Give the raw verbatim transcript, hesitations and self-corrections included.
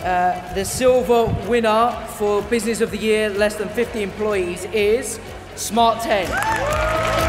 Uh, the silver winner for Business of the Year, less than fifty employees, is Smart ten.